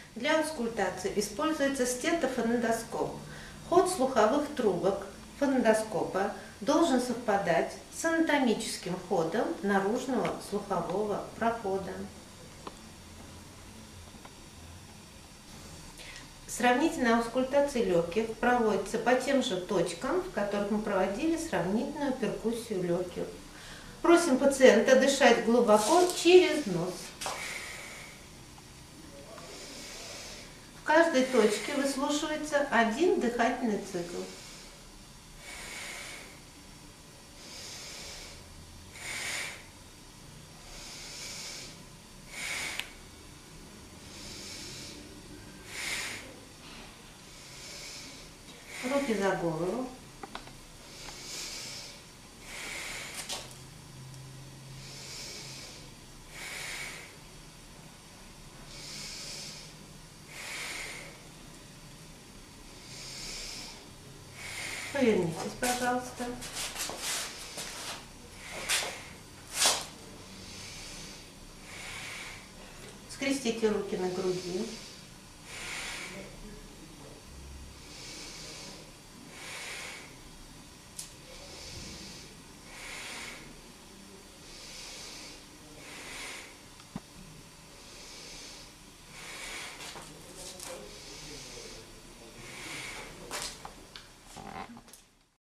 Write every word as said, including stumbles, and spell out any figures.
Для аускультации используется стетофонендоскоп. Ход слуховых трубок фонендоскопа должен совпадать с анатомическим ходом наружного слухового прохода. Сравнительная аускультация легких проводится по тем же точкам, в которых мы проводили сравнительную перкуссию легких. Просим пациента дышать глубоко через нос. В каждой точке выслушивается один дыхательный цикл. Руки за голову. Повернитесь, пожалуйста. Скрестите руки на груди.